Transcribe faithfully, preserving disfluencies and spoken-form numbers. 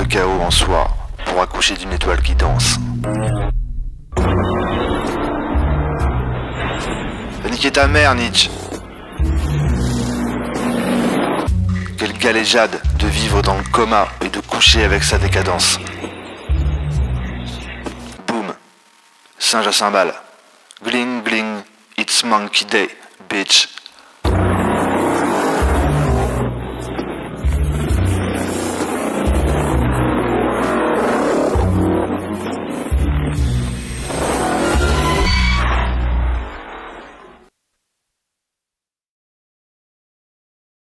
chaos en soi pour accoucher d'une étoile qui danse. Va niquer ta mère, Nietzsche. Quelle galéjade de vivre dans le coma et de coucher avec sa décadence. Boum. Singe à cymbales. Gling gling, it's monkey day, bitch.